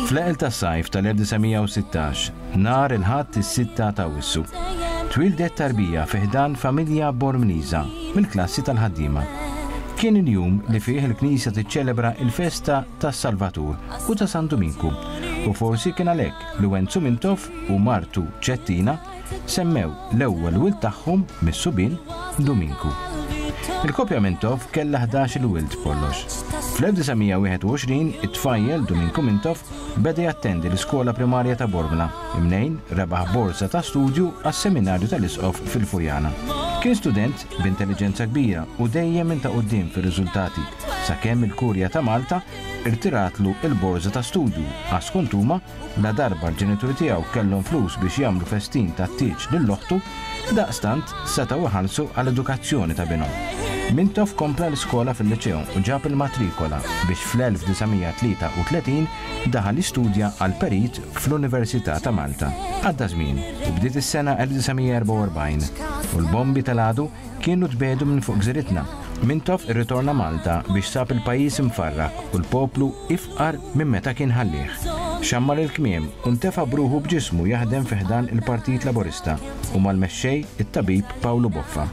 Fl-eqel tas-sajf tal-1916, nar il-ħadd is-6 ta' Awwissu, twildet tarbija fiħdan familja Bormniża mill-klassi tal-ħaddiema. Kien il-jum li fih il-Knisja tiċċelebra il-festa tas-Salvatur u ta' San Dominku, u forsi kien għalhekk li Wenzu Mintoff u martu Ċettina semmew l-ewwel wild tagħhom mis-subien Dominku. Il-kopja Mintoff kellha 11 wild kollox. Fl-1921 it-tfajjel Dominku Mintoff beda jattendi l-iskola primarja ta' Borbla, imnejn rebaħ borsa ta' studju għas-seminarju tal-Isqof fil-Furjana. Kien student b'intelligenza kbira u dejjem minn ta' quddiem fir-riżultati, sakemm il-Kurja ta' Malta irtiratlu il-borsa ta' studju għas kontuma la darba l-ġenituri tiegħu kellhom flus biex jagħmlu festin ta' tieġ lill-oħtu, daqstant setgħu iħallsu għall-edukazzjoni ta' binhom. Mintoff kompla l-iskola fil-liċew u ġab il-matrikola biex fl-1933 daħal istudja għal perit fl-Università ta' Malta. Għadda żmien u bdiet is-sena 1944 u l-bombi tal-għadu kienu tbedu minn fuq gżiritna. Mintoff irritorna Malta biex sab il-pajjiż imfarrak u l-poplu ifqar minn meta kien ħallih. Xammar il-kmiem u ntefa' bruħu b'ġismu jaħdem fiħdan il-Partit Laburista u mal-mexxej it-tabib Pawlu Boffa.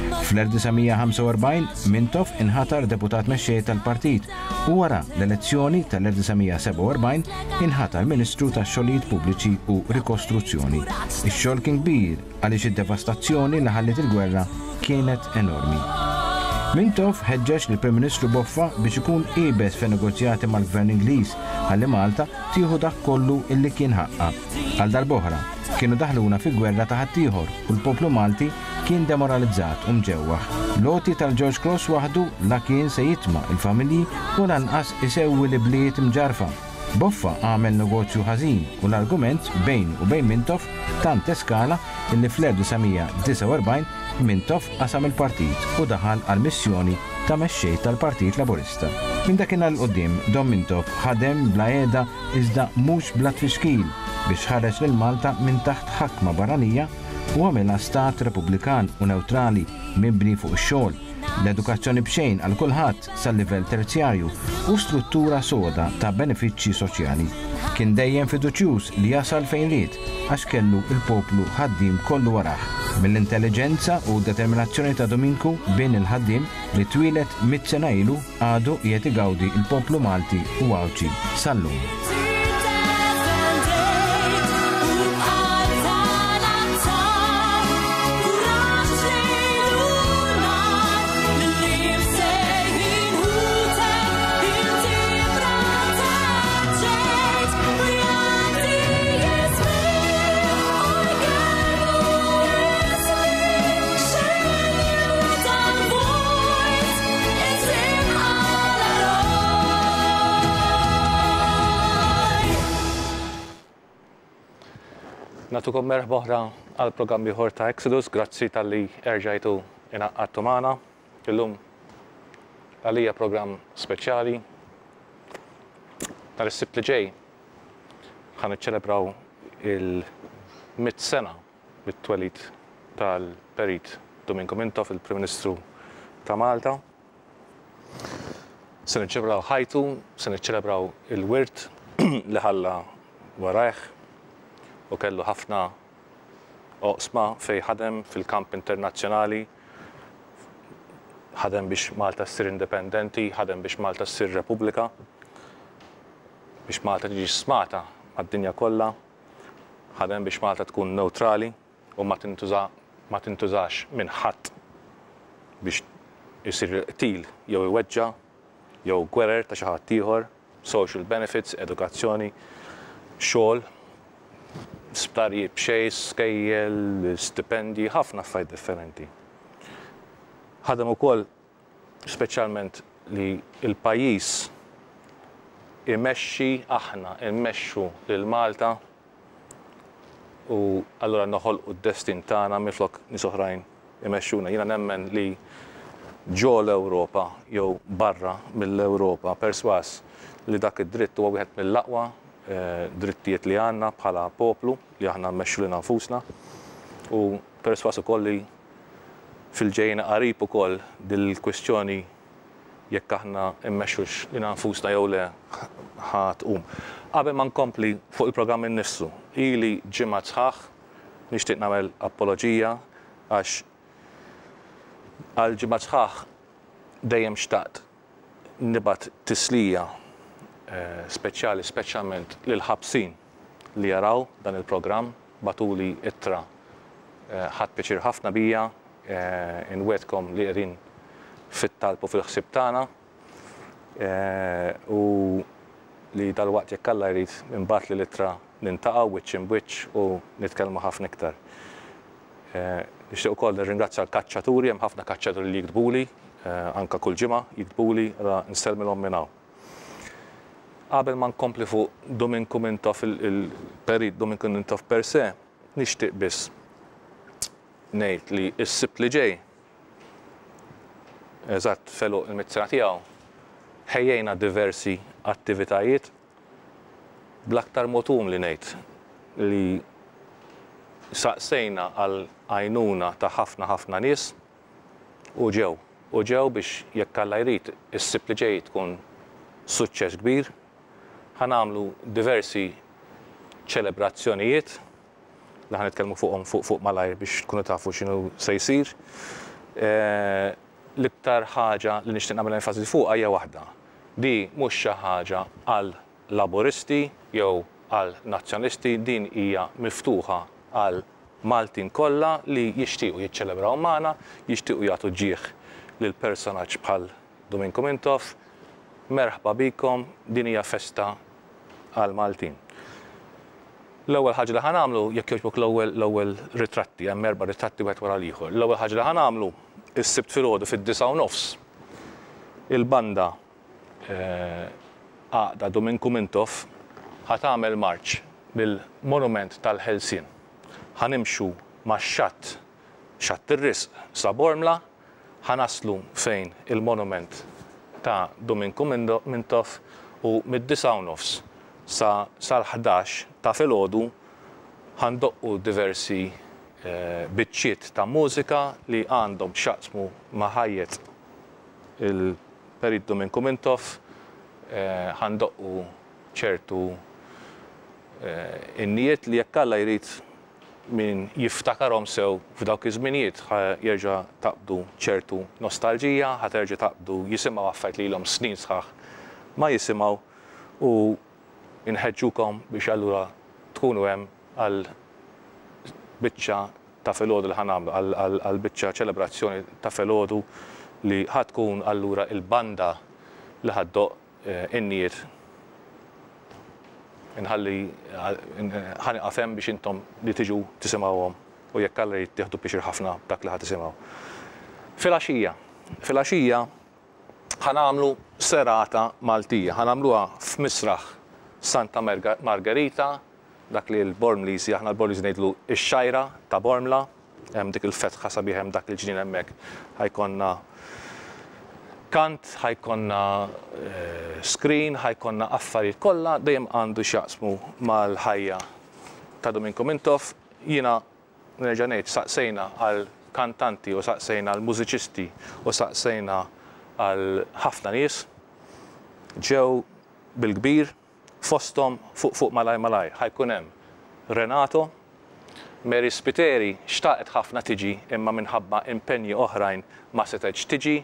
Fl-1945 Mintoff inħatar deputat mexxej tal-partit u wara l-elezzjoni tal-1947 inħatar Ministru tax-Xogħlijiet Pubbliċi u Rikostruzzjoni. Ix-xogħol kien kbir għaliex id-devastazzjoni li ħallet il-gwerra kienet enormi. Mintoff ħeġġeġ lill Prim Ministru Boffa biex ikun qiebes fin-negozjati mal-Gvern Ingliż ħalli Malta tieħu dak kollu illi kien ħaqqa. Għal darb'oħra kienu daħluna fil-gwerra ta' ħaddieħor u l-poplu Malti kien demoralizzat u mġewwaħ. Loti tal-George Cross waħdu la kien se jitma' il-familji u lanqas isewwi l-bliet mġarfa. Boffa għamel negozju ħażin u l-argument bejn Mintoff tant eskala illi fl-1949 Mintoff qasam il-partit u daħal għal-missjoni ta' mexxej tal-Partit Laburista. Minn dakinhar l qudiem Don Mintoff ħadem bla qiegħda iżda mhux bla tfixkil biex ħareġ lil Malta minn taħt ħakma barranija u għamilha stat repubblikan u neutrali mibni fuq ix-xogħol, l-edukazzjoni b'xejn għal kulħadd sal-livell terzjarju u struttura soda ta' benefiċċji soċjali. Kien dejjem fiduċjuż li jasal fejn ried għax kellu il-poplu ħaddiem kollu warah. Mill-intelligenza u determinazzjoni ta' Dominku bejn il-ħaddiem li twilet 100 sena ilu għadu qiegħed igawdi il-poplu Malti u għawċi sal-lum. Natukom merħba oħra għal programm ieħor ta' Exodus, grazzi tal-li erġajtu inaqqadtu magħna. Illum għalija programm speċjali. Nhar is-Sibt li ġej ħan niċċelebraw il-100 sena bit-twelid tal-perit Dominku Mintoff, il-Prim Ministru ta' Malta. Se niċċelebraw ħajtu, se niċċelebraw il-wirt li ħalla warajh u kellu ħafna oqsma fej ħadem fil-kamp internazzjonali, ħadem biex Malta ssir indipendenti, ħadem biex Malta ssir repubblika, biex Malta tiġi smata mad-dinja kollha, ħadem biex Malta tkun neutrali u ma tintużax minn ħadd biex isir qtil jew iweġġa' jew gwerer ta' xi ħadd ieħor, social benefits, edukazzjoni, xogħol, sptarijiet b'xejn, skejjel, stipendji, ħafna affarijiet differenti. Ħadem ukoll speċjalment li l-pajjiż imexxi aħna immexxu lil Malta u allura noħolqu d-destin tagħna minflok nies oħrajn imexxuna. Jiena nemmen li ġo l-Ewropa jew barra mill-Ewropa perswas li dak id-dritt huwa wieħed mill-aqwa drittijiet li għandna bħala poplu li aħna mmexxu lil nfusna u perswas ukoll li fil-ġejjin qarib ukoll dil-kwestjoni jekk aħna immexxux li nfusna jew le ħatqum. Qabel ma nkompli fuq il-programm innifsu, ili ġimgħa sħaħ nixtieq nagħmel apoloġija għax għal ġimgħa sħaħ dejjem xtaqt nibgħat tislija speċjali speċjalment lil ħabsin li jaraw dan il-programm batuli ittra ħadd piċir ħafna bija inwedkom li qegħdin fit-talb u fil-ħsieb tagħna u li dal-waqt jekk Alla jrid imbagħad li ittra nintaqgħu wiċċ in wiċċ u nitkellmu ħafna iktar. Nixtieq ukoll nirringrazzja l-kaċċaturi, hemm ħafna kaċċaturi li jiktbuli, anke kull ġimgħa jiktbuli ra nselmilhom minn hawn. Qabel ma nkompli fuq Dominku Mintoff il-perit Dominku Mintoff per se, nixtieq biss ngħid li s-sibt li ġej eżatt felu il-mitzra tiegħu ħejjejna diversi attivitajiet bl-aktar motum li ngħid li saqsejna għal għajnuna ta' ħafna nies u ġew biex jekk Alla jrid is-sibt li ġej tkun suċċess kbir. Ħanamlu diversi ċelebrazzjonijiet li ħanitkellmu fuqhom fuq malajr biex tkunu tafu x'inhu se jsir. L-iktar ħaġa li nixtieq nagħmel enfasi fuqha hija waħda. Di mhux xi ħaġa għal laboristi jew għal nazzjonisti, din hija miftuħa għal Maltin kollha li jixtiequ jiċċelebraw magħna, jixtiequ jagħtu ġieħ lil personaġġ bħal Dominku Mintoff. Merħba bikom, din hija festa għal Maltin. L-ewwel ħaġa li ħanamlu jekk jogħġbok l-ewwel ritratti, hemm 4 ritratti wieħed wara l-ieħor. L-ewwel ħaġa li ħanamlu is-sibt filgħodu fid-9:30 il-banda għaqda Dominku Mintoff ħatagħmel marċ bil-Monument tal-Ħelsien. Ħanimxu max-xatt ir-Risq sa Bormla, ħanaslu fejn il-Monument ta' Dominku Mintoff u mid-9:30 sal-11 ta' filgħodu ħandoqqu diversi biċċiet ta' mużika li għandhom x'jaqsmu ma' ħajjet il-perit Dominku Mintoff, ħandoqqu ċertu innijiet li jekk Alla jrid min jiftakarhom sew f'dawk iż-żminijiet jerġa' taqbdu ċertu nostalġija, ħaterġa' taqbdu jisimgħu affarijiet li ilhom snin sħaħ ma jisimgħu u inħeġġukom biex allura tkunu hemm għal biċċa ta' filgħodu li ħanagħmlu għal biċċa ċelebrazzjoni ta' filgħodu li ħatkun allura il-banda li ħaddoq innijiet. Inħalli ħaniqaf hemm biex intom li tiġu tisimgħuhom u jekk Alla jrid tieħdu biċir ħafna dak li ħad tisimgħu. Fil-għaxija ħanagħmlu serata Maltija, ħanagħmluha f'Misraħ Santa Margherita, dak li l-Bormlisi, aħna l-Bormlisi ngħidlu x-xajra ta' Bormla, hemm dik il-fetħa sabiħ hemm dak il-ġnien hemmhekk. Ħajkonna kant, ħajkonna screen, ħajkonna affarijiet kollha dejjem għandu x'jaqsmu mal-ħajja ta' Dominku Mintoff. Jiena nerġa' ngħid saqsejna għal kantanti u saqsejna għal mużiċisti u saqsejna għal ħafna nies ġew bil-kbir fosthom fuq malaj ħajkun hemm Renato, Mary Spiteri xtaqet ħafna tiġi imma minħabba impenji oħrajn ma setgħetx tiġi.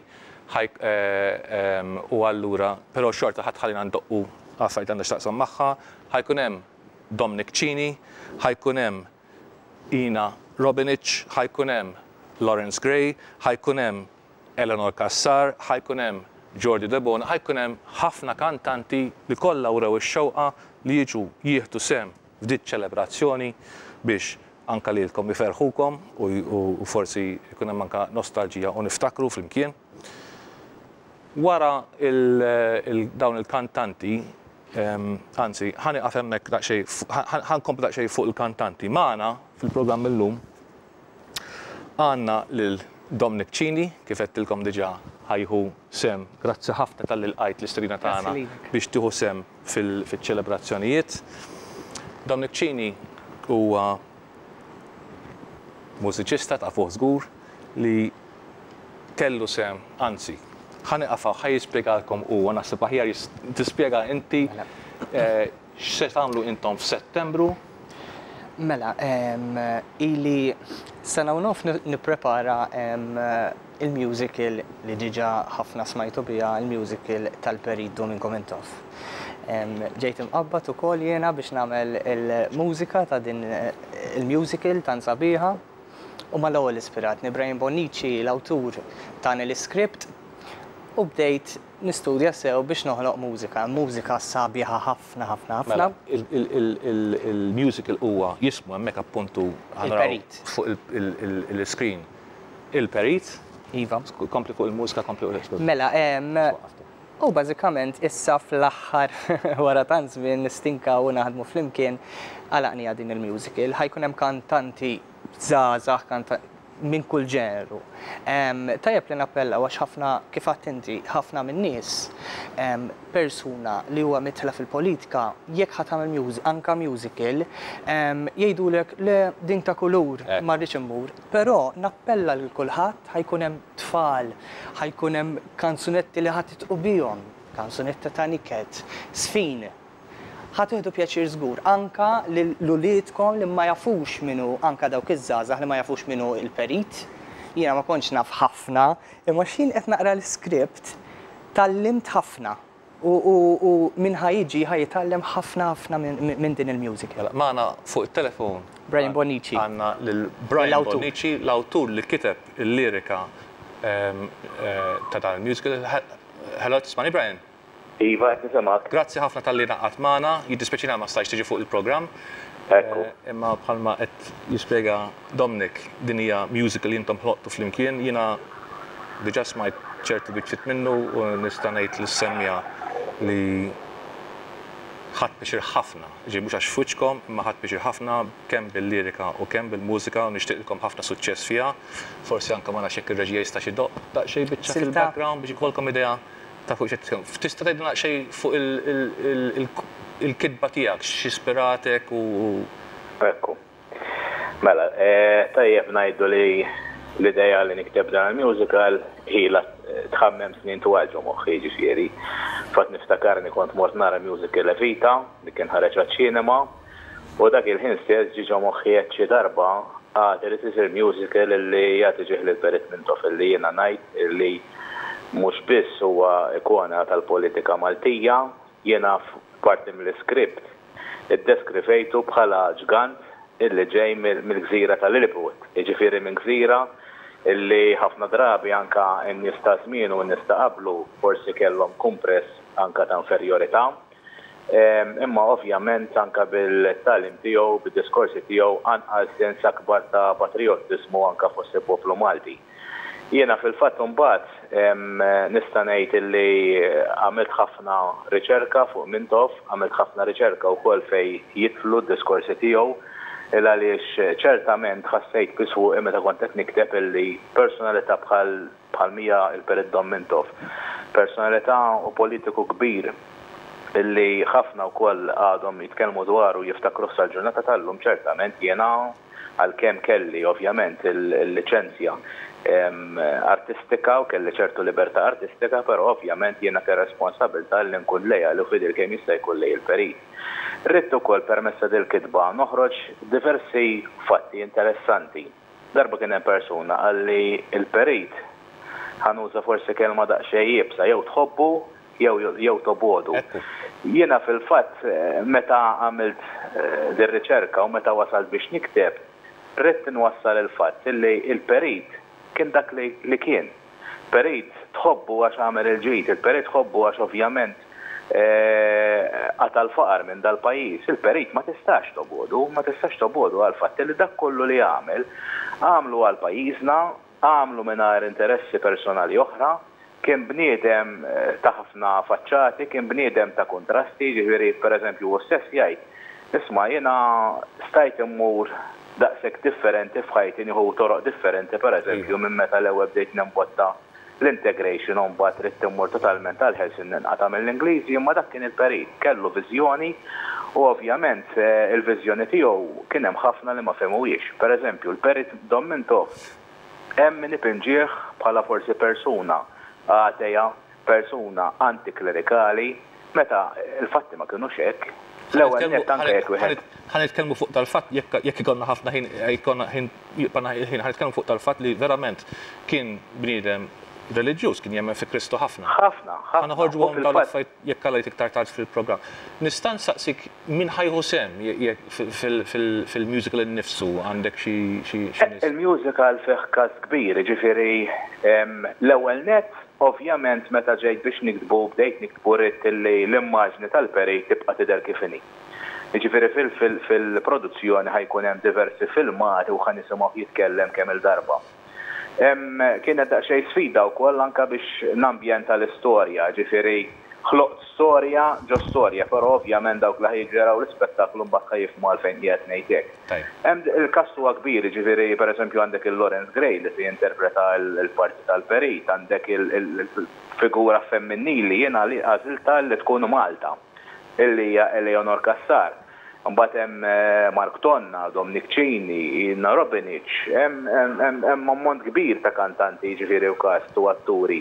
U allura, però xorta ħatħallina ndoqqu affarijiet għandha x'taqsam magħha, ħajkun hemm Dominic Cini, ħajkun hemm Ina Robinic, ħajkun hemm Lawrence Gray, ħajkun hemm Eleanor Kassar, ħajkun hemm Jordi Debona, ħajkun hemm ħafna kantanti li kollha wrew ix-xewqa li jiġu jieħdu sem f'dik ċelebrazzjoni biex anke lilkom iferħukom u forsi jkun hemm anke nostalġija u niftakru flimkien. Wara dawn il-kantanti, anzi, ħaniqaf hemmhekk daqsxejn, ħankompli daqsxejn fuq il-kantanti. Magħna fil-programm illum għandna lil Dominic Cini, kif qedtilkom diġà ħajħu sem, grazzi ħafna tal-ilqajt l-istrina tagħna biex tieħu sem fil-ċelebrazzjonijiet. Dominic Cini huwa mużiċista ta' fuq żgur li kellu sem, anzi, ħaniqafaw ħaj jispjegalkom u naħseb aħjar tispjega inti x'se tagħmlu intom f'Settembru. Mela, ili sena u nof nipprepara il-musical li diġà ħafna smajtu biha, il-musical tal-Perit Domingo Mintoff. Ġejt imqabbad ukoll jiena biex nagħmel il-mużika ta' din il-musical tan sabiħa u mal-ewwel ispiratni Brian Bonnici, l-awtur ta' l-iskript, u bdejt nistudja sew biex noħloq mużika sabiħa ħafna. Il-musical huwa jismu hemmhekk appuntu fuq il-screen. Il-Perit? Iva. Kompli fuq il-mużika, kompli fuq il-screen. Mela, u bażikament issa fl-aħħar wara tant żmien nistinka u naħdmu flimkien għalaqni din il-musical. Ħajkun hemm kantanti żgħażagħ minn kull ġeneru. Tajjeb li nappella għax ħafna kif għadt inti ħafna min-nies persuna li huwa mitla fil-politika jekk ħadd tagħmel anke musical jgħidulek le din ta' kulur ma rridx immur, però nappella lil kulħadd ħajkun hemm tfal, ħajkun hemm kanzunetti li ħadd titqu bihom, kanzunetti ta' niket, sfin. ħatieħdu pjaċir żgur, anka l-uliedkom li ma jafux minnu, anka dawk iż-żgħażagħ li ma jafux minnu il-Perit. Jiena ma kontx naf ħafna, imma x'jien qed naqra l-iskript tallimt ħafna u minn ħajjiġi ħajjitgħallem ħafna minn din il-musical. Magħna fuq it-telefon Brian Bonnici. Għandna lil Brian Bonnici, l-awtur li kiteb il-lirika ta' dan il-musical. Hello, tismani Brian? Iva, qed nisimgħek. Grazzi ħafna tal-li naqqat magħna, jiddispjaċina ma stajx tiġi fuq il-programm. Imma bħalma qed jispjega Dominic din hija musical li intom ħloqtu flimkien, jiena diġà smajt ċertu biċċiet minnu u nista' ngħid lis-semmija li ħadd bixir ħafna, mhux għax fuċkom, imma ħadd bixir ħafna kemm bil-lirika u kemm bil-mużika u nixtieqilkom ħafna suċċess fiha. Forsi anke ma nafx jekk ir-reġija jista' xi daqsxejn biċċa fil-background biex ikolkom idea ta' fuq xed. Tista' tgħidilna xejn fuq il-kitba tiegħek, x'ispiratek u. Ekku. Mela, tajjeb ngħidu li l-idea li nikteb dan il-musical ħila tħammem snin twal ġo moħħi ġifieri. Fatt niftakarni kont mort nara musical Evita li kien ħareġ għaċ-ċinema u dak il-ħin stess ġi moħħi xi darba li tisir musical li jagħti ġieħ lil Perit Mintoff illi jiena ngħid illi mhux biss huwa ikona tal-politika Maltija, jiena f'parti mill-iskript iddeskrivejtu bħala ġgant illi ġej mill-gżira tal-Lilliput. Jiġifieri minn gżira illi ħafna drabi anka n-nies ta' żmien u n-nies ta' qablu forsi kellhom kumpress anka ta' inferjorità. Imma ovvjament anka bil-talim tiegħu, bid-diskorsi tiegħu anqas sens akbar ta' patriottiżmu anka fost il-poplu Malti. Jiena fil-fatt imbagħad nista' ngħid illi għamilt ħafna riċerka fuq Mintoff, għamilt ħafna riċerka wkoll fejn jidħlu d-diskorsi tiegħu għaliex ċertament ħassejt bisfuq meta kont qed nikteb illi personalità bħal mija il-Perit Dom Mintoff. Personalità u politiku kbir illi ħafna wkoll għadhom jitkellmu dwaru jiftakru sal-ġurnata tal-lum ċertament jiena għalkemm kelli ovvjament il-liċenzja artistika u kelli ċertu libertà artistika, però ovvjament jiena ke responsabilità li nkun lejha li fidil kemm jista' jkun lej il-Perit. Rrid ukoll permessa dil-kitba noħroġ diversi fatti interessanti. Darba kien hemm persuna għalli il-Perit ħanuża forsi kelma daqsxejn jibsa jew tħobbu jew tobodu. Jiena fil-fatt meta għamilt dir-riċerka u meta wasalt biex nikteb, rrid nwassal il-fatt illi il-Perit kien dak li kien. Perit tħobbu għax għamel il-ġid, il-Perit tħobbu għax ovvjament għatal faqar minn dal-pajis. Il-Perit ma tistax tobodu għal-fatt li dak kollu li għamlu għal-pajisna, għamlu mingħajr interessi personali oħra, kien bniedem ta' ħafna faċċati, kien bniedem ta' kontrasti, ġifieri pereżempju hu stess jgħid, isma' jiena stajt immur daqshekk differenti f'ħajti nieħu toroq differenti pereżempju minn meta l-ewwel bdejt nimbotta l-integration u mbagħad trid timmur totalment għall-ħelsien ninqata' mill-Ingliżi, imma dak kien il-Perit kellu viżjoni u ovvjament il-viżjoni tiegħu kien hemm ħafna li ma fehmuhiex. Pereżempju l-Perit Dom Mintoff hemm min ipinġih bħala forsi persuna ateja, persuna antiklerikali, meta il-fatti ma kienux hekk. L-ewwel nett anke jekk wieħed. Ħanitkellmu fuq tal-fatt jekk ikollna ħafna ħin ħanitkellmu fuq tal-fatt li verament kien bniedem reliġjuż kien jemmen fi Kristu ħafna. Ħafna. Ħanoħorġu għom tal-affajt jekk għalajt iktar tard fil-programm. Nista' nsaqsik min ħajħu sem fil-musical innifsu għandek xi Il-musical fih każ kbir, ġifieri l-ewwel nett ovvjament meta ġejt biex bdejt niktbu ritt li l-immaġni tal-Peri tibqa' tidher kif inhi. Jiġifieri fil-produzzjoni ħajkun hemm diversi filmati u ħan nisimgħu jitkellem kemm il-darba. Kienet daqsxejn sfida wkoll anke biex nambjenta l-istorja, ġifieri ħloqt storja ġo storja, però ovvjament dawk li ħajġeraw l-ispettaklu mbagħad ħajfhmu għalfejn qiegħed ngħid hekk. Hemm il-każ huwa kbir, ġifieri pereżempju għandek il-Lawrence Gray li jinterpreta l-parti tal-Perit, għandek il-figura femminili jiena li għażilta li tkun Malta, illi hija Eleonor Kassar. Mbagħad hemm Mark Tonna, Dominic Cini, Inna Robinic, hemm ammont kbir ta' kantanti ġifieri u cast u atturi.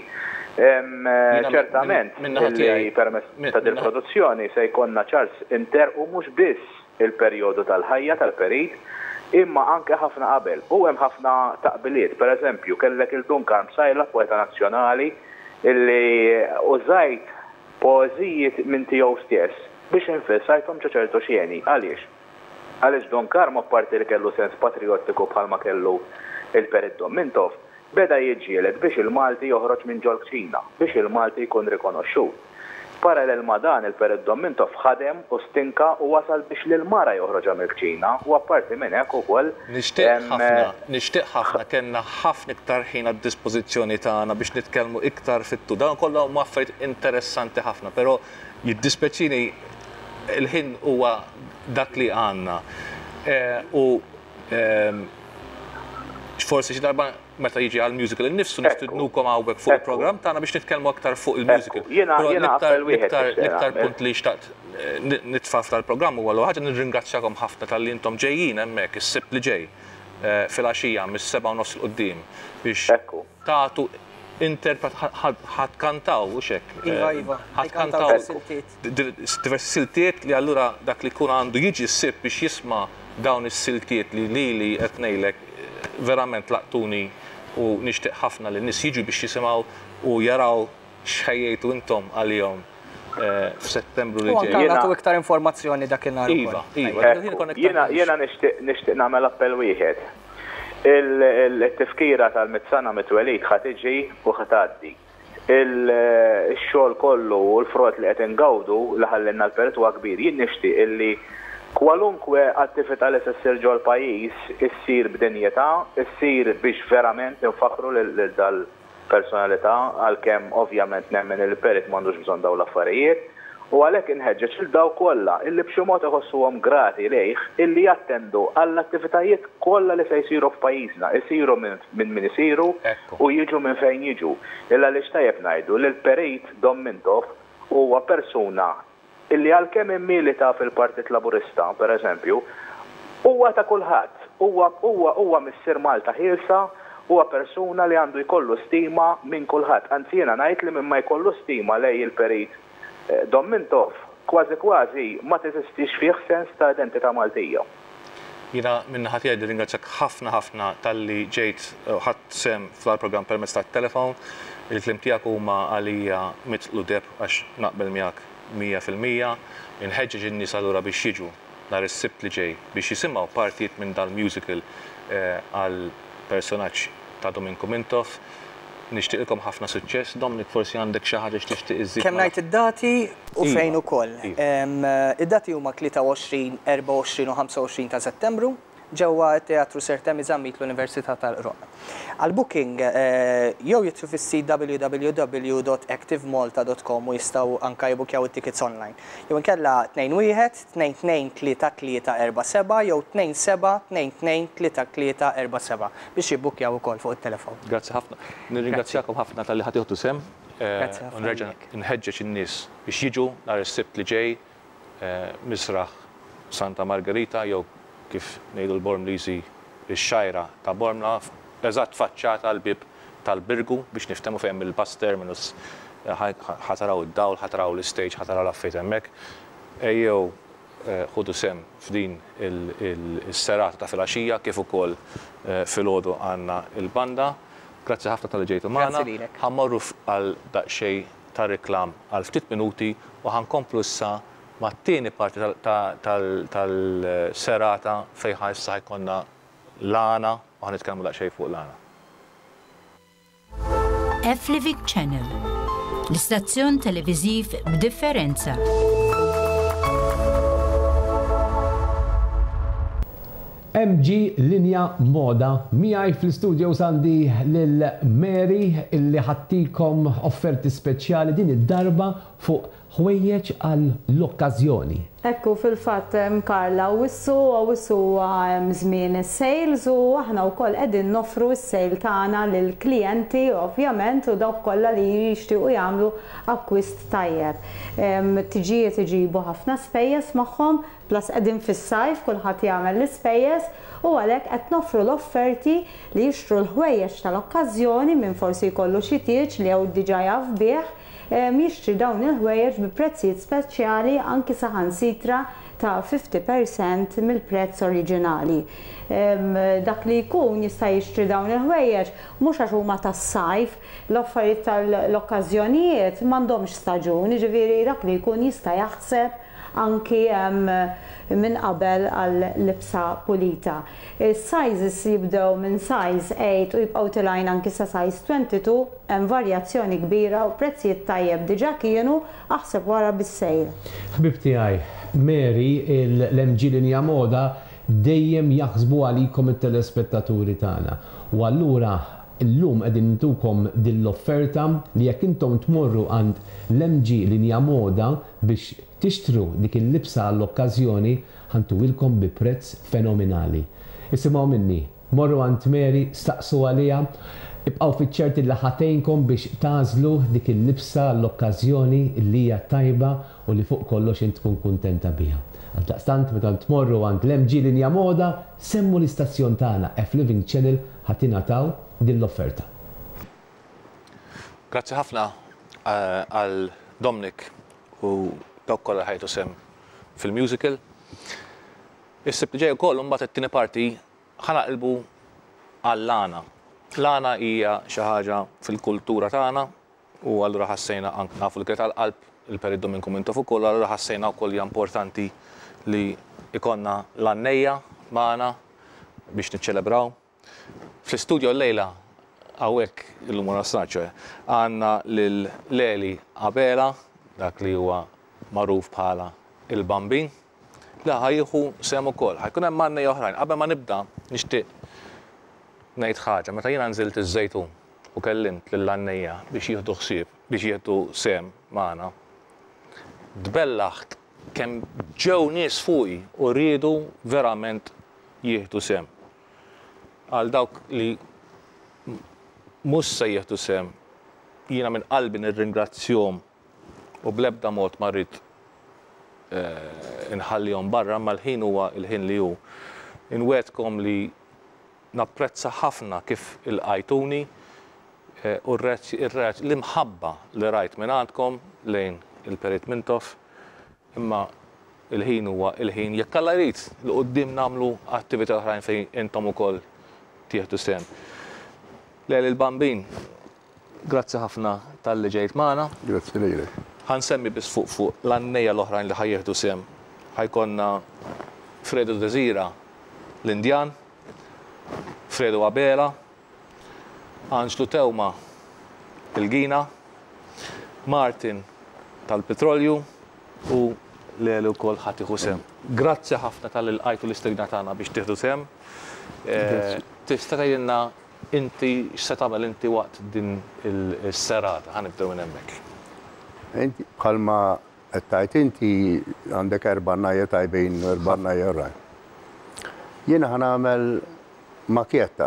Ċertament, illi permezz ta' dil-produzzjoni se jkollna ċans interqu mhux biss il-perjodu tal-ħajja tal-Perit, imma anke ħafna qabel. U hemm ħafna taqbiliet, pereżempju kellek il-Duncan Msajla, poeta nazzjonali, illi użajt poeżijiet minn tiegħu stess biex infissajthom ċertu xieni. Għaliex? Għaliex Duncan apparti li kellu sens patriottiku bħalma kellu il-Perit Domintov, beda jiġġieled biex il-Malti joħroġ minn ġolkċina, biex il-Malti jkun rikonoxxut. Parallel ma dan il-Perit Domintov ħadem u stinka u wasal biex lil-mara joħroġ mill-ċina u apparti minn hekk ukoll. Nixtieq ħafna kellna ħafna iktar ħin għad-dispożizzjoni tagħna biex nitkellmu iktar fit-tu. Dan kollha huma affarijiet interessanti ħafna, però jiddispeċini il-ħin huwa dak li għandna. Forsi xi darba meta jiġi għal musical innifsu nistidnukom hawnhekk fuq il-programm tagħna biex nitkellmu aktar fuq il-musical. L-iktar punt li xtaqt nitfa' tal-programm huwa l ħaġa nirringrazzjakom ħafna tal-li intom ġejjin hemmhekk is-sibt li ġej fil-għaxija mis-7:30 il-qudiem biex tagħtu interpret ħadkantaw u xek. Iva. Ħadkantaw diversi siltiet li allura dak li kun għandu jiġi s-sibt biex jisma' dawn is-siltiet li qed ngħidlek verament laqtuni u nixtieq ħafna li n-nies jiġu biex jisimgħu u jaraw x'ħejjejtu intom għalihom f'Settembru li ġej. U anke nagħtu iktar informazzjoni dakinhar. Iva. Jiena nixtieq nagħmel appell wieħed. Il-tifkira tal-mit-sena mit-twelid ħad tiġi u ħad tgħaddi. Il-xogħol kollu u l-frott li qed ingawdu li ħallilna l-Perit huwa kbir. Jien nixtieq illi kwalunkwe attività li ssir ġol pajjiż issir b'dinjetà, issir biex verament infakhru lil dal-personalità għalkemm ovvjament nemmen il-Perit m'għandux bżonn dawn l-affarijiet u għalhekk inħeġġeġ il daw kollha illi b'xi mod iħossuhom grati lejh illi jattendu għall-attivitajiet kollha li se jsiru f'pajjiżna, isiru minn min isiru u jiġu minn fejn jiġu. Illa li xtajjeb ngħidu li l-Perit Domintov huwa persuna illi għalkemm immilita fil-Partit Laburista, pereżempju, huwa ta' kulħadd, huwa missier Malta ħielsa, huwa persuna li għandu jkollu stima minn kulħadd. Anzi jiena ngħid li minn ma jkollu stima lej il-Perit Domintov, kważi ma teżistix fih sens ta' identità Maltija. Jiena minn ħadd jgħid ringrazzjak ħafna tal-li ġejt ħadd sem fl-programm permezz tat-telefon. Il-klim tiegħek huma għalija mitlu deb għax naqbel miegħek 100%. Inħeġġeġ in-nies allura biex jiġu nhar is-sibt li ġej biex jisimgħu partijiet minn dal-musical għal personaġġ ta' Domenico Mintov. Nixtieqilkom ħafna suċċess. Dominic, forsi għandek xi ħaġa x'tixtieq iżid. Kemm ngħid id-dati u fejn ukoll. Id-dati huma 23, 24 u 25 ta' Settembru ġewwa Teatru Ser Temmi Żammit l-Università tal-Qroq. Għal-booking jew jitru fis-sit www.activemalta.com u jistgħu anke jibukjaw it-tickets online. Jew inkella 21-22-3347 jew 27-22-3347 biex jibbukjaw ukoll fuq it-telefon. Grazzi ħafna. Nirringrazzjakom ħafna tal-li ħadd jieħdu sem. Nreġa' nħeġġeġ in-nies biex jiġu nhar is-sibt li ġej Misraħ Santa Margherita jew kif ngħidu l-Bormlisi ix-xajra ta' Bormla, eżatt faċċata għall-bib tal-Birgu biex niftemu fejn il-bus terminus ħataraw id-dawl, ħataraw l-stage, ħataraw l-affejt hemmhekk. Ejjew ħudu sem f'din is-serata ta' filgħaxija kif ukoll filgħodu għandna il-banda. Grazzi ħafna tal-li ġejtu magħna. Ħammorru għal daqsxejn ta' reklam għal ftit minuti u ħankomplu issa mat-tieni parti tal-serata fejn issa jkollna Lana u ħanitkellmu daqsxejn fuq Lana. F-Living Channel, l-istazzjon televiżiv b'differenza. MG Linja Moda, miħaj fl-studio sandi lil-Mary illi ħattikom offerti speċjali din id-darba fuq ħwejjeġ għall-okkazjoni. Ekku fil-fatt Karla wissu żmien is-sales u aħna wkoll qegħdin nofru s-sejl tagħna lill-klijenti ovvjament u dawk kollha li jixtiequ jagħmlu akkwist tajjeb. Tiġijiet iġibu ħafna spejjeż magħhom, plus qegħdin fis-sajf kulħadd jagħmel l-ispejjeż u għalhekk qed nofru l-offerti li jixtru l-ħwejjeġ tal-okkażjoni minn forsi jkollu xi tieġ li hawn diġà jaf bih. Jixtri dawn il-ħwejjeġ bi prezzijiet speċjali anki saħansitra ta' 50% mill-prezz oriġinali. Dak li jkun jista' jixtri dawn il-ħwejjeġ mhux għax huma tas-sajf, l-affarijiet tal-okkażjonijiet m'għandhomx staġun, jiġifieri dak li jkun jista' jaħseb anki minn qabel għal libsa pulita. Sizes jibdew minn size 8 u jibqgħu tilajn anki sa size 22, hemm varjazzjoni kbira u prezzijiet tajjeb diġà kienu aħseb wara bis-sejl. Ħbib tiegħi, Mary, l-MG Linja Moda dejjem jaħsbu għalikom it-telespettaturi tagħna. U allura illum qegħdin ntukom din l-offerta li jekk intom tmorru għand l-MG Linja Moda biex tixtru dik il-libsa għall-okkażjoni ħantuwilkom bi prezz fenomenali. Isimgħu minni, morru għand Mary, staqsu għalija, ibqgħu fiċ-ċerti li ħatejnkom biex tażlu dik il-libsa għall-okkażjoni li hija tajba u li fuq kollox int tkun kuntenta biha. Għaldaqstant meta tmorru għand l-MG Linja Moda, semmu l-istazzjon tagħna F-Living Channel ħatinataw din l-offerta. Grazzi ħafna għal Dominic u dawk kollha ħajtu sem fil-musical. Is-sibt ġej ukoll imbagħad it-tieni parti ħanaqilbu għal Lana. Lana hija xi ħaġa fil-kultura tagħna u allura ħassejna anke nafu l-kret tal-qalb il-periddu minnkom intom ukoll, allura ħassejna wkoll hija importanti li ikonna l-annejja magħna biex niċċelebraw. Fl-istudio l-lejla hawnhekk illum wara s-snaċċo għandna lil Leli Abela, dak li huwa magħruf bħala il-Bambin. La ħajjieħu sem ukoll, ħajkun hemm annejja oħrajn. Qabel ma nibda nixtieq ngħid ħaġa, meta jiena nżilt iż-żejtun u kellimt lill-annejja biex jieħdu ħsieb, biex jieħdu sem magħna. Tbellaħt kemm ġew nies fuqi u riedu verament jieħdu sem. Għal dawk li mhux se jieħdu sem, jiena minn qalbi nirringrazzjahom u bl-ebda mod ma rrid inħallihom barra, ma l-ħin huwa l-ħin li hu. Inwedkom li napprezza ħafna kif il-qajtuni u l-imħabba li rajt minn għandkom lejn il-Perit Mintoff, imma il-ħin huwa il-ħin jekk alla jrid li quddiem nagħmlu attività oħrajn fejn intom ukoll tieħdu sem. Lejl il-Bambin, grazzi ħafna tal-li ġejt magħna. Grazzi lejlek. Ħansemmi biss fuq l-annejja l-oħrajn li ħajjieħdu sem. Ħajkonna Fredo Desira l-Indjan, Fredo Abela, Anġlu Tewma il-Gina, Martin tal-Petrolju u Leli wkoll ħadd jieħu sem. Grazzi ħafna tal-qajtu l-istedina tagħna biex tieħdu sem. Tista' tgħidilna inti x'se tagħmel inti waqt din is-serata, ħanibdew minn hemmhekk. Inti bħalma qed tgħid inti għandek 4 najja tajbin u 4 najja oħrajn. Jiena ħanagħmel makjetta.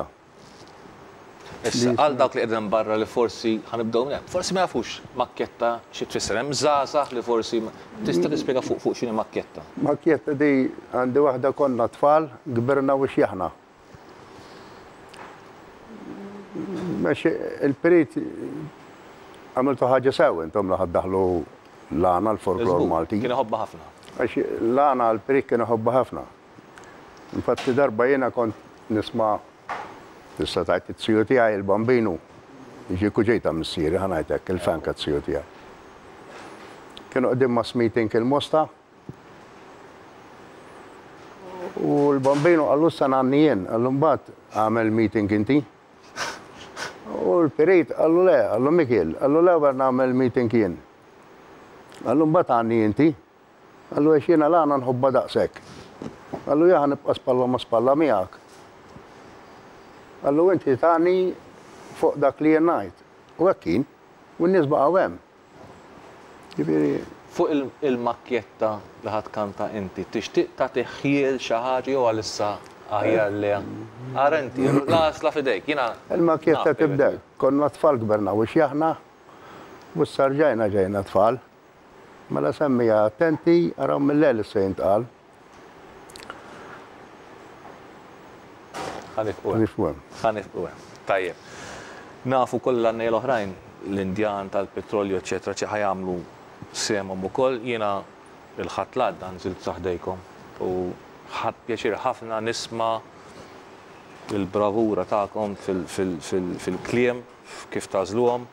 Issa għal dawk li qegħdin barra li forsi ħanibdew minn hemm. Forsi ma jafux makketta xi tfisser hemm żgħażagħ li forsi tista' tispjega fuq x'inhi makketta. Makketta di għandi waħda konna tfal, kbirna u x'jaħna. Meċi, il-perit għamiltu ħagġa sew, intom laħad daħlu l-għana l-folklor Malti. Kien ħobba ħafna. Meċi, l-għana l-perit kien ħobba ħafna. Infatti darba jena kont nisma tista tajt it-siju tijaj il-bambinu. Iġi kuġejta missiri ħanajtek, il-fanka t-siju tijaj. Kienu għeddim ma' meeting il-Mosta. U l-bambinu għallu s-sanannijen, għallu mbat għamel meeting inti. U l-perit għallu le, għallu Mikil, għallu le għar għamel meeting jien. Għallu mbat għanni inti. Għallu għaxina l-għana nħobba daqsek. Għallu jaħan nibqa spalla ma spalla miegħek. Għallu inti tani fuq dak li jennajt. U għakkin, u n-nisba għawem. Fuq il-makkjetta li ħad kanta inti, tixtieq ta' teħħiel xi ħaġa jew għalissa aħjar li Arenti, la fidejk, jiena. Il-makkjetta tibda, konna tfal gberna u xjaħna, u s-sarġajna ġejna tfal. Mela semmija attenti, araw mill-lel se jintqal. Ħanifqu. Tajjeb. Nafu kollha n l-oħrajn l-Indjan tal-petrolju, eċetera, ċi ħajamlu semhom ukoll, jiena il-ħadd l-għadda nżilt taħdejkom u ħadd pjaċir ħafna nisma' il-bravura tagħkom fil-kliem kif tażluhom.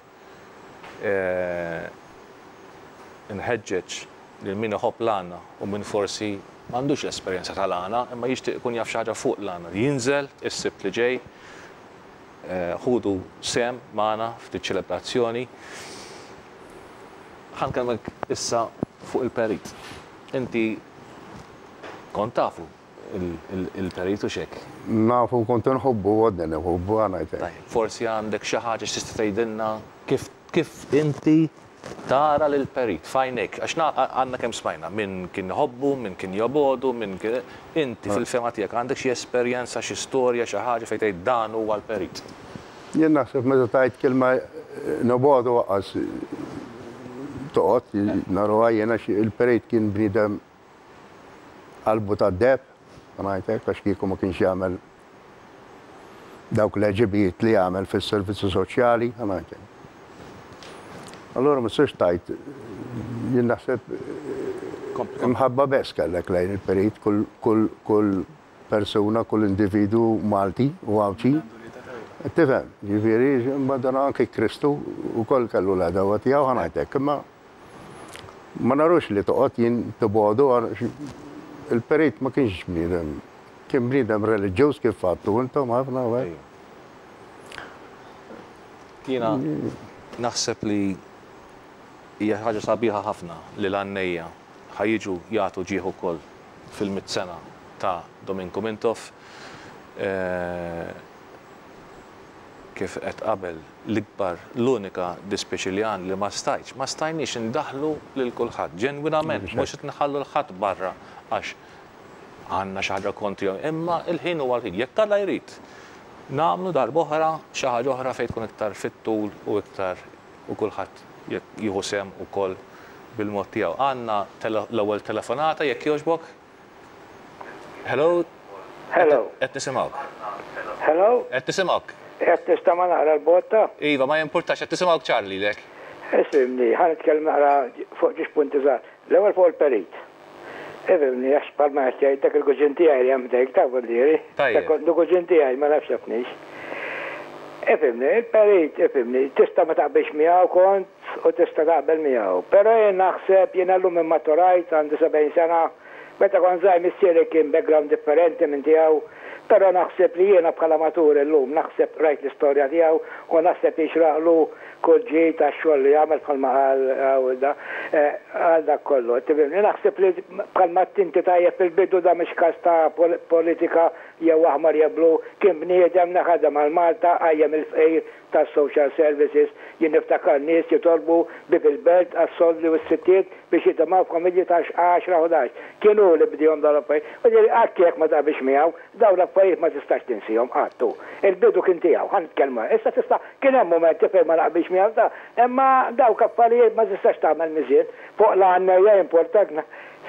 Inħeġġeġ lil min iħobb l-għana u min forsi m'għandux l-esperjenza tal-għana, imma jixtieq ikun jaf xi ħaġa fuq l-għana. Jinżel is-sibt li ġej, ħudu sem magħna ftit ċelebrazzjoni. Ħankellmek issa fuq il-perit. Inti kont tafu il-perit u xek? Nafu kont nħobbu għodden, nħobbu għanajtek. Forsi għandek xi ħaġa x'tista' tgħidilna kif inti tara l-perit, fajnek, għax għandna kemm smajna, minn kien ħobbu, minn kien jobodu, minn kien inti fil-fema tiegħek għandek xi esperjenza, xi storja, xi ħaġa fejn tgħid dan huwa l-perit. Jien naħseb meta tajt kelma nobodu waqqas toqgħod naru għajjena il-perit kien bniedem qalbu ta' deb, għanajtek, għax kieku ma kienx jagħmel dawk l-eġibijiet li jagħmel fis-servizzi soċjali, għanajtek. Allora ma s-sirx tajt, jien naħseb imħabba bes kellek lejn il-perit, kull persuna, kull individu Malti u għawċi. Tifhem, ġifieri, mbagħad anke Kristu u koll kellu l-għadawa tiegħu ħanajtek, imma ma narux li toqgħod jien tibodu il-perit ma kienx bniedem, kien bniedem reliġjuż kif fattu intom ħafna u Jiena naħseb li hija ħaġa sabiħa ħafna li l-għannejja ħajjiġu jagħtu ġieħ ukoll fil-100 ta' Domingo Mintoff. Kif qed qabel l-ikbar l-unika dispeċiljan li ma stajniex indaħlu lil kulħadd ġenwinament, mhux qed nħallu l-ħadd barra għax għandna xi ħaġa kontri, imma il-ħin huwa l-ħin. Jekk Alla jrid nagħmlu darba oħra xi ħaġa oħra fejn tkun iktar fit-tul u iktar u kulħadd jieħu sem ukoll bil-mod tiegħu. Għandna l-ewwel telefonata jekk jogħġbok. Hello. Hello. Qed nisimgħuk. Hello. Qed nisimgħuk. Qed tistama' naqra l-botta? Iva, ma jimpurtax, qed nisimgħuk ċarli lek. Ismni, ħan nitkellem naqra fuq ġiex punti żgħar. L-ewwel fuq il-perit. Ifhimni, għax bħalma qed jgħid dak il-kuġin tiegħi li hemm dejk ta' vuol-dieri. Dak il-kuġin tiegħi ma nafx nafnix. Ifhimni, il-perit, ifhimni, tista' ma taqbilx miegħu kont u tista' taqbel miegħu. Però jien naħseb jien llum immaturajt għandi 70 sena, meta kont żgħir missieri kien background differenti minn tiegħu. Pero naħseb li jiena bħala matur illum, naħseb rajt l-istorja tiegħu u naħseb jixraqlu kull ġej ta' xogħol li jagħmel bħalma għal dak kollu. Naħseb li bħalma tinti tajjeb fil-bidu da mhix każ ta' politika jew aħmar jew blu, kien bniedem naħadem għal Malta għajjem il-fqir ta' social services, jien niftakar nies jitolbu bil-belt għas-soldi u s-sittiet biex jitamaw f'familji ta' 10 u 11. Kienu li bdihom dawn l-affarijiet. U ġieli għakki jekk ma taqbilx miegħu, dawn l-affarijiet ma tistax tinsihom għattu. Il-bidu kien tiegħu, ħan nitkellma. Issa tista' kien hemm momenti fejn ma naqbilx miegħu ta' imma dawk affarijiet ma tistax tagħmel miżjed fuq l-għannejja importantna.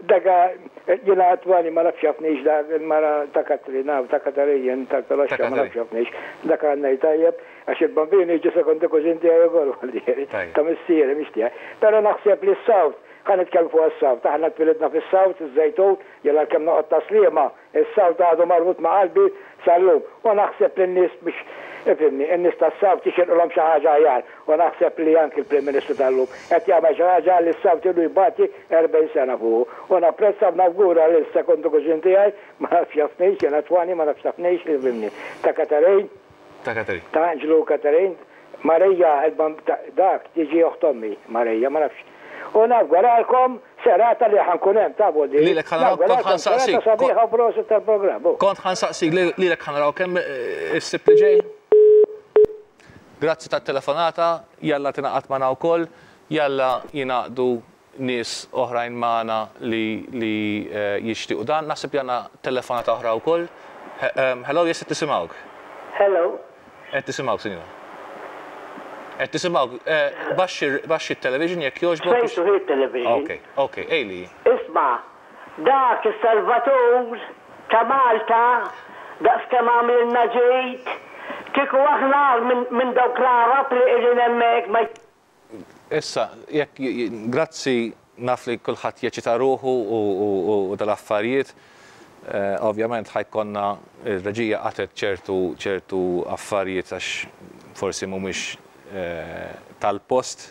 Daka jina għatwani ma nafx jafnix da il-mara ta' Katrina u ta' Katarijan ta' Kalaxxa ma nafx jafnix. Daka għanna tajjeb għax il-bambini ġu sekondi kużin tiegħi wkoll għalli ta' missieri mhix tiegħi. Però naħseb li s-sawt ħan nitkellmu fuq is-sawt, aħna twilidna fis-sawt iż-żejtun jew kemm noqgħod taslima, is-sawt għadu marbut ma' qalbi sal-lum. U naħseb li n-nies biex ifimni, n-nies tas-sawt ixirqulhom xi ħaġa ħjar. U naħseb li anke il-Prim Ministru tal-lum qed jagħmel xi ħaġa li s-sawt ilu jbati 40 sena fuq. U napprezza b'nawgura lil sekondu kużin tiegħi ma nafx jafnejx, jena twani ma nafx jafnejx li fimni. Ta' Katarin. Ta' Anġlu Katarin. Marija dak tiġi oħtommi, Marija ma nafx. U nafgwaralkom serata li ħankunem ta' bodi. Li l-ek ħanaraw kont ħansaqsik. Sabiħa prosit tal-programm. Kont ħansaqsik li l-ek ħanaraw kemm is-sib li ġej. Grazzi tat-telefonata, jalla tingħaqad magħna wkoll, jalla jingħaqdu nies oħrajn magħna li jixtiequ dan. Naħseb li għandna telefonata oħra wkoll. Hello, jes qed tisimgħuk. Hello. Qed tisimgħuk, sinjura. Qed tisimgħu baxxi t-television jekk jogħġbok. Fejtu hi t-television. Okay, ejli. Isma' dak is-Salvatur ta' Malta, dak kemm għamilna ġejt, kieku aħna minn dawk l-Arab li qegħdin hemmhekk ma. Issa, jekk grazzi naf li kulħadd jeċita ruħu u dal-affarijiet. Ovvjament ħajkonna ir-reġija qatet ċertu affarijiet għax forsi mhumiex tal-post.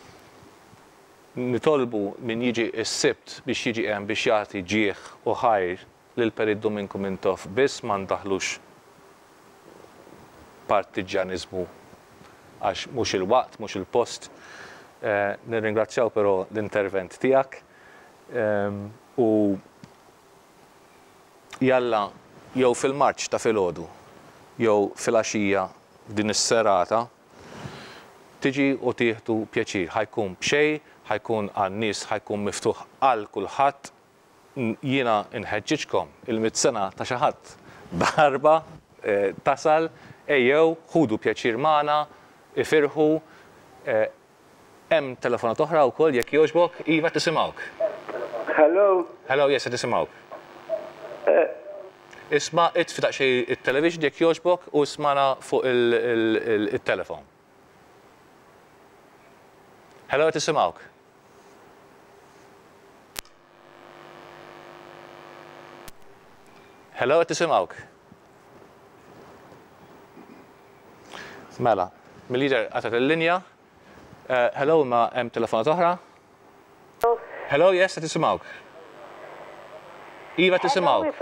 Nitolbu min jiġi s-sibt biex jiġi hemm biex jagħti ġieħ u ħajr lil Perit Dominku Mintoff biss ma ndaħlux partiġjanizmu għax mhux il-waqt, mhux il-post. Nirringrazzjaw però l-intervent tiegħek u jalla jew fil-marċ ta' filgħodu jew fil-għaxija din is-serata tiġi u tieħdu pjaċir. Ħajkun b'xejn, ħajkun għan-nies, ħajkun miftuħ għal kulħadd. Jiena nħeġġiġkom il-100 sena ta' xi ħadd darba tasal, ejjew ħudu pjaċir magħna, ifirħu. Hemm telefonat oħra wkoll jekk jogħġbok, Iva tisimgħuk. Hello. Hello, yes, tisimgħuk. Isma' itfi daqsxejn it-television jekk jogħġbok u isma'na fuq il-telefon. Hello, tisimgħuk. Hello, tisimgħuk. Mela, mill-lider qatet il-linja. Hello, ma hemm telefonat oħra? Hello, yes, tisimgħuk. Iva tisimgħuk.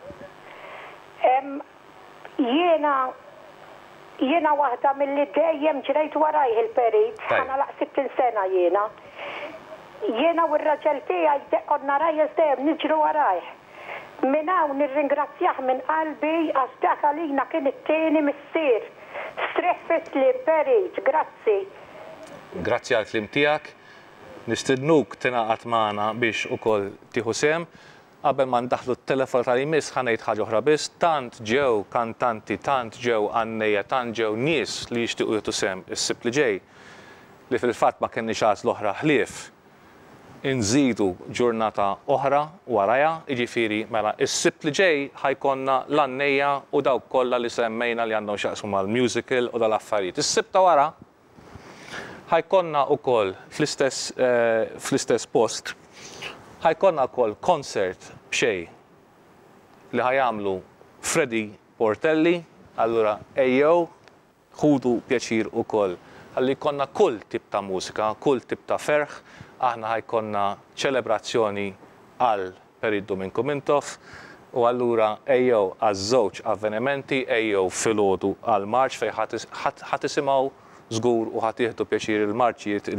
Jiena waħda mill-li dejjem ġrejt waraj il-Perit, ħana laq 60 sena jiena. Jiena u r-raġel tiegħi konna rajjes dejjem niġru waraj. Minn hawn nirringrazzjah minn qalbi għax dak għalina kien it-tieni missier. Streffet li Perit, grazzi. Grazzi għall-kliem tiegħek. Nistidnuk tingħaqad magħna biex ukoll tieħu sehem. Qabel ma ndaħlu t-telefon tal-jmiss ħanejt ħaġa oħra biss, tant ġew kantanti, tant ġew għannejja, tant ġew nies li jixtiequ jagħtu sehem is-sibt li ġej li fil-fatt ma kenniex għażla oħra ħlief inżidu ġurnata oħra warajha, jiġifieri mela is-sibt li ġej ħajkonna l-għannejja u dawk kollha li semmejna li għandhom x'jaqsmu mal-musical u dal-affarijiet. Is-sibt ta' wara ħajkonna wkoll fl-istess post ħajkonna wkoll konsert b'xej li ħajamlu Freddy Portelli, allura ejjew ħudu pjaċir ukoll. Ħalli jkollna kull tip ta' mużika, kull tip ta' ferħ, aħna ħajkonna ċelebrazzjoni għal Perit Dominku Mintoff u allura ejjew għaż-żewġ avvenimenti, ejjew filgħodu għal marċ fejn ħadd isimgħu żgur u ħadd jieħdu pjaċir il-marċijiet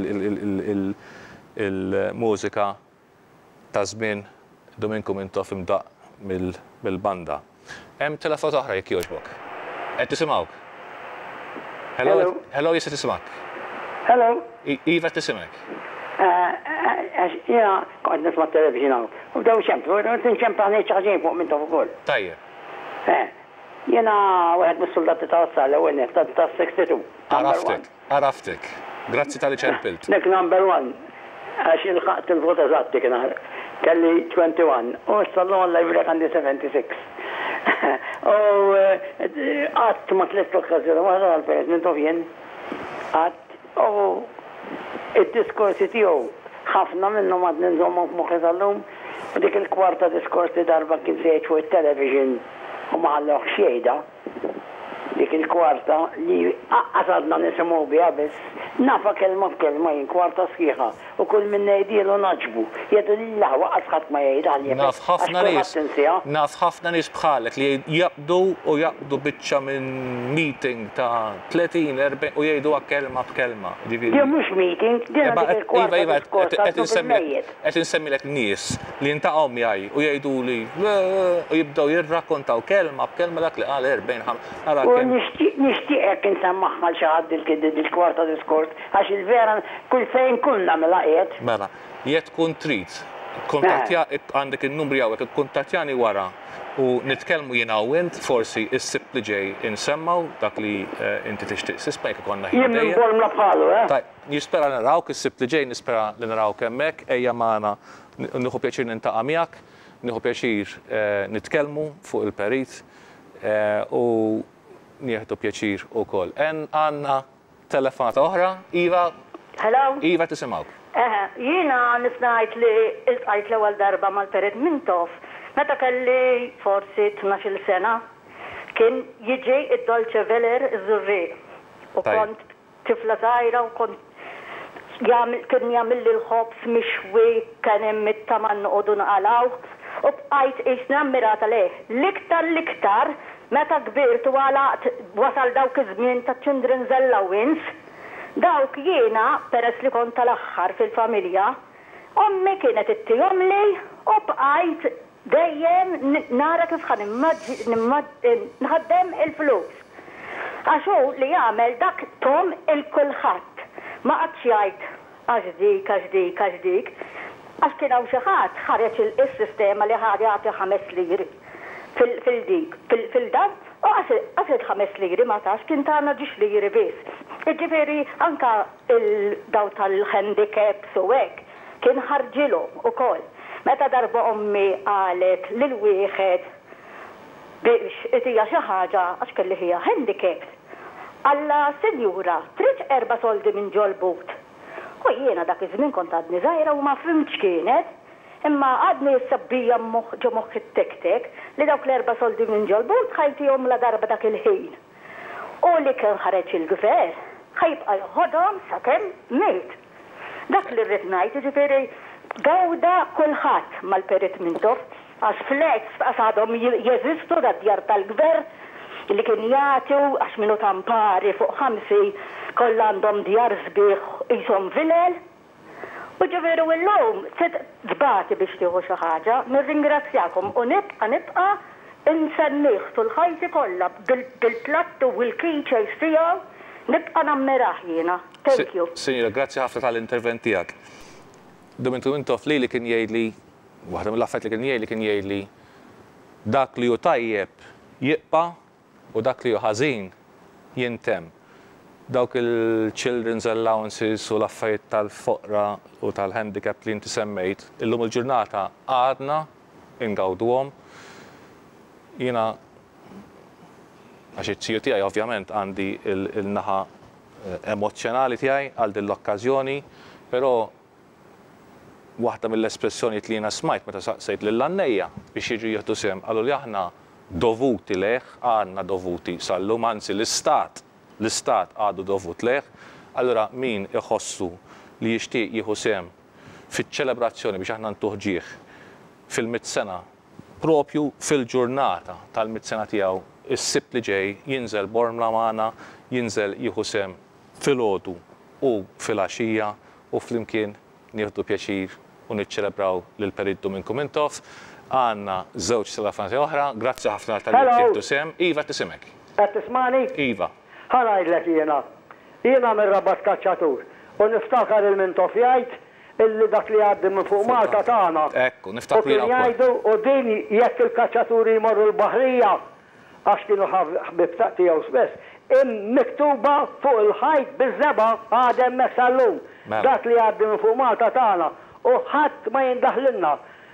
il-mużika ta' żmien Dominku Mintoff imdaq mill-banda. Hemm telefon oħra jekk jogħġbok. Qed tisimgħuk? Hello, jista' tisimgħek. Hello. Iva tisimgħek. Jiena kont nisma' television hawn. U bdew xemplu, tinxempla ngħid xi ħaġa fuq Mintoff ukoll. Tajjeb. Jiena wieħed mis-soldati ta' Wassal l-ewwel ta' 62. Araftek. Grazzi tal-li ċempilt. Nek number 1. Għax il-ħaqt il-vota eżatti kien kelli 21, u s-sallum għalla jbrek għandi 76. U għat ma tlet l-okkazjoni, maħra għal-Perit minn Tovjen, għat, u id-diskorsi tiegħu ħafna minnhom għad ninżommhom f'moħħi tal-lum, u dik il-kwarta diskorsi darba kien sejt fuq it-television u ma ħallewx xejda. Dik il-kwarta li għasadna nisimgħu biha biss, nafa kelma b'kelma jien kwarta sħiħa u kull minna jdielu naġbu. Jedu lillah waqas ħadd ma jgħid għalli. Naf ħafna nies bħalek li jaqbdu u jaqbdu biċċa minn meeting ta' 30-40 u jgħidu kelma b'kelma. Di mhux meeting, din dik il-kwarta qed insemmilek nies li ntaqgħu miegħi u jgħiduli u jibdew jirrakkontaw kelma b'kelma dak li qal 40 nishtiqek insemmaħħal xi ħadd il-kwarta diskors għax il-vera kull fejn kunna mela qiegħed. Mela, jekk tkun trid, għandek in-numri hawnhekk ikkuntattjani wara u nitkellmu jiena u int forsi issib li ġej insemmaw dak li inti tixtieq sisma jekk ikollna ħin. Jien minbolmna bħalu, Nispera narawk, issib li ġej nispera li narawk hemmhekk, ejja magħna nieħu pjaċir nintaqa' miegħek, nieħu pjaċir nitkellmu fuq il-Perit u nieħdu pjaċir ukoll. Għandna telefonata oħra, Iva. Hello. Iva tisimgħuk. Jiena nisnajt li iltqajt l-ewwel darba mal-Perit Mintoff meta kelli forsi 12 sena kien jiġi id-Dolce Veller iż-Żurriq u kont tifla żgħira u kont kien jagħmilli l-ħobs mixwi kien hemm it-taman noqogħdu naqalgħu u bqajt qisna ammirata leh. L-iktar meta kbirt u għalaqt wasal dawk iż-żmien ta' Children's Allowance, dawk jiena peress li kont tal-aħħar fil-familja, ommi kienet ittihomli u bqajt dejjem nara kif ħan nħaddem il-flus. Għax hu li jagħmel dak tom il-kulħadd. Ma qadx jgħid għax dik, għax kien hawn xi ħadd ħareġ is-sistema li ħad jagħti 5 liri. Fil-dik, fil-dan, u għasir 5 liri ma tax, kien tagħna 10 liri biss. Ġifieri anka daw tal-handicaps u hekk kien ħarġilhom ukoll. Meta darba ommi qalet lil wieħed biex itija xi ħaġa għax kelli hija handicaps. Alla sinjura, trid 4 soldi minn ġolbut. U jiena dak iż-żmien kont għadni żgħira u ma fimx kienet. Imma għadni s-sabbija ġo moħħ it-tek li dawk l-4 soldi minn ġolbut ħajtihom la darba dak il-ħin. U li kien ħareġ il-gvern ħajbqa' jħodhom sakemm milt. Dak li rrid ngħid jiġifieri gawda kulħadd mal-Perit Mintoff għax flex għax għadhom jeżistu dad-djar tal-gvern li kien jagħtu għax minnu tampari fuq 5 kollha għandhom djar sbieħ qishom vilel. U ġifieri illum tbati biex tieħu xi ħaġa, nirringrazzjakom u nibqa' insennih tul ħajti kollha bil-plattu u l-keychains tiegħu nibqa' nammirah jiena. Thank you. Sinjura, grazzi ħafna tal-intervent tiegħek. Domintu Mintoff li kien jgħidli, waħda mill-affarijiet li kien jgħidli dak li hu tajjeb jibqa' u dak li hu ħażin jintemm. Dawk il-Children's Allowances u l-affarijiet tal-foqra u tal-handicap li inti semmejt, illum il-ġurnata għadna ingawduhom. Jiena għax it-tiju tiegħi ovvjament għandi il-naħa emozjonali tiegħi għal din l-okkażjoni, però waħda mill-espressjonijiet li jiena smajt meta saqsejt lill-għannejja biex jiġu jieħdu sehem qalu li aħna dovuti leh, għandna dovuti sal-lum, anzi l-istat għadu dovut leħ, allura min iħossu li jixtieq jieħu sehem fiċ-ċelebrazzjoni biex aħna ntuħġih fil-100 sena, propju fil-ġurnata tal-100 sena tiegħu, is-sibt li ġej jinżel bormla magħna, jinżel jieħu sehem filgħodu u fil-għaxija u flimkien nieħdu pjaċir u niċċelebraw lill-Perit Dominku Mintoff. Għandna żewġ telefonati oħra, grazzi ħafna tal-li tieħdu sehem. Iva tisimek. Qed tismani? Iva. ħanajdlek jiena mir-Rabat Kaċċatur u niftakar il-Mintoff jgħid illi dak li għaddi minn fuq Malta tagħna. Ekku, niftakru jiena jgħidu u din jekk il-kaċċaturi jmorru l-baħrija għax kienu ħabib tiegħu spess, miktuba fuq il-ħajt biż-żeba għadem mek sal-lum. Dak li għaddi minn fuq Malta tagħna u ħadd ma jindaħlilna.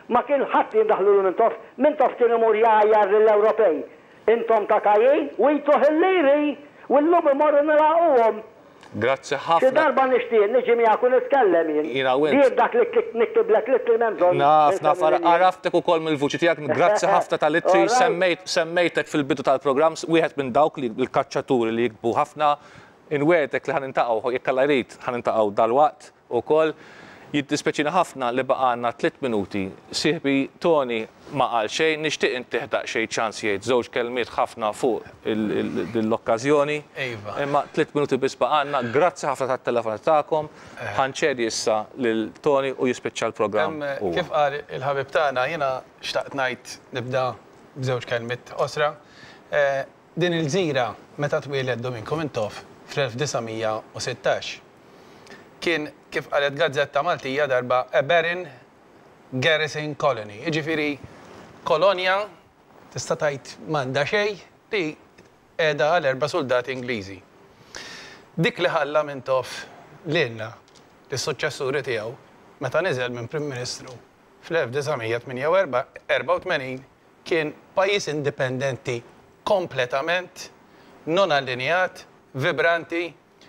ma kien ħadd jindaħlu Mintoff kien imur jgħajjar lill-Ewropej. Intom ta' kajjin, u jituħ il-liri, u l-lum imorru nilaqquhom. Grazzi ħafna. Xi darba nixtieq niġi miegħek u nitkellem jien. Jien dak li niktiblek litri memżon. Naf, għaraftek ukoll mill-vuċi tiegħek, grazzi ħafna tal-ittri semmejtek fil-bidu tal-programm, wieħed minn dawk li l-kaċċaturi li jikbu ħafna inwedek li ħanintaqgħu jekk alla jrid ħanintaqgħu dal-waqt ukoll. Jiddispeċina ħafna li baqgħna 3 minuti. Sieħbi Tony ma qal xejn, nixtieq inteħdaq xejn ċans jgħid żewġ kelmiet ħafna fuq l-okkażjoni. Imma 3 minuti biss baqgħna. Grazzi ħafna tat-telefon tagħkom. Ħanċedi issa lil Tony u jispiċċa l-programm. Kif qal il-ħabib tagħna jiena xtaqt ngħid nibda b'żewġ kelmiet osra. Din il-gżira meta twieled Domingo Mintoff fl-1916 kien kif qalet Gazzetta Maltija darba a barren garrison colony. Jiġifieri kolonja tista' tgħid m'għandha xejn li qiegħda għal 4 soldati Ingliżi. Dik li ħalla Mintoff lilna lis-suċċessuri tiegħu meta niżel minn Prim Ministru fl-1984 kien pajjiż indipendenti kompletament non allinjat, vibranti,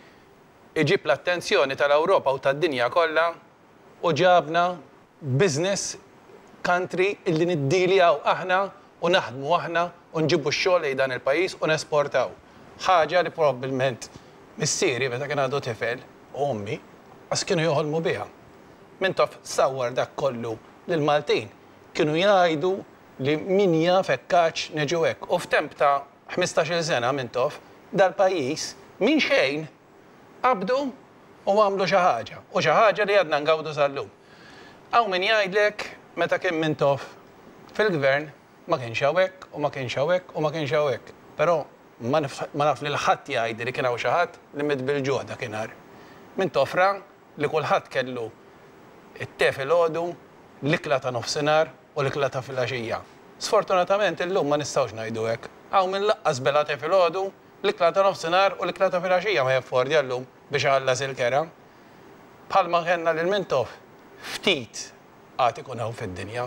iġib l-attenzjoni tal-Ewropa u tad-dinja kollha u ġabna business country illi niddiljaw aħna u naħdmu aħna u nġibu x-xogħol lejn dan il-pajjiż u nesportaw. Ħaġa li probabbilment missieri meta kien għadu tifel u ommi għas kienu joħolmu biha. Mintoff sawwar dak kollu lil Maltin kienu jgħidu li min jaf hekk neġu hekk. U f'temp ta' 15-il sena Mintoff dal-pajjiż minn xejn qabdu u għamlu xi ħaġa. U xi ħaġa li għadna ngawdu sal-lum. Hawn min jgħidlek meta kien Mintoff fil-gvern ma kienx hawnhekk u ma kienx hawnhekk u ma kienx hawnhekk. Però ma naf li l-ħadd jgħid li kien hawn xi ħadd li mitbil-ġuħ dakinhar. Mintoff ra li kulħadd kellu it-te filgħodu, l-ikla ta' nofsinhar u l-ikla ta' filgħaxija. Sfortunatament illum ma nistgħux ngħidu hekk. Hawn min laqqas bela te filgħodu, l-ikla ta' nofsinhar u l-ikla ta' filgħaxija ma jaffordi llum biex ħallas il-kera. Bħalma kellna lil Mintoff ftit għad ikun hawn fid-dinja.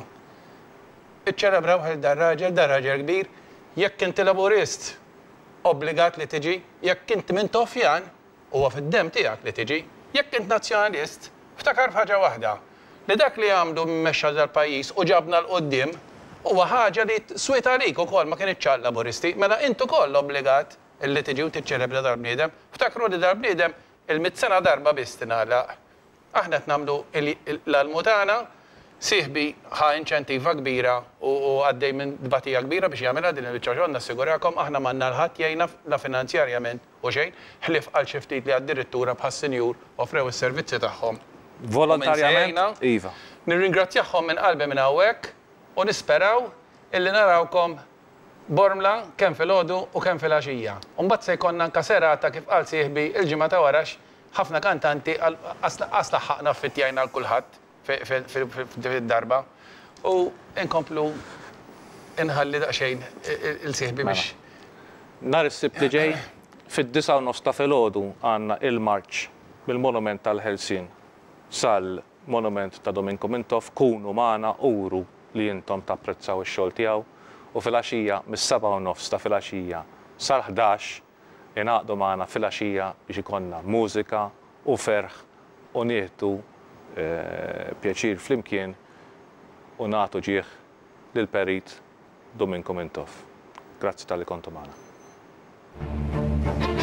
Iċċelebraw ħel dar-raġel kbir, jekk inti laburist obbligat li tiġi, jekk inti Mintoffjan huwa fid-dem tiegħek li tiġi, jekk int nazzjonalist, ftakar f'ħaġa waħda li dak li għamlu mmexxa dal-pajjiż u ġabna l-qudiem huwa ħaġa li swiet għalik ukoll ma kienx ċal laburisti, mela int ukoll obbligat illi tiġi u tiċċelebra dal-bniedem. Ftakru li dal-bniedem il-100 sena darba biss tingħalaq. Aħna qed nagħmlu l-almutana sieħbi ħa inċentiva kbira u għaddej minn dbatija kbira biex jagħmilha din il-biċċa nassigurakom aħna m'għandna l-ħadd jgħinna la finanzjarjament u xejn, ħlief għal xi ftit li għad-direttura bħas-senjur offrew is-servizzi tagħhom. Volontarjament? Iva. Nirringrazzjahom minn qalbi minn hawnhekk u nisperaw illi narawkom Bormla kemm filgħodu u kemm filgħaxija. U mbagħad se jkollna anke serata kif qal sieħbi il-ġimgħa ta' warax ħafna kantanti qas laħħaqna fittjajna l kulħadd fid-darba u nkomplu inħalli daqsxejn il-sieħbi biex. Nhar is-sibt li ġej fid-9:30 ta' filgħodu għandna il-marċ mill-Monument tal-Ħelsien sal-Monument ta' Domingo Mintoff kunu magħna uru li intom tapprezzaw ix-xogħol tiegħu. U fil-għaxija mis-7:30 ta' fil-għaxija sal-11 ingħaqdu magħna fil-għaxija biex ikonna mużika u ferħ u nieħdu pjaċir flimkien u nagħtu ġieħ lill-perit Domingo Mintoff. Grazzi tal-li kontu magħna.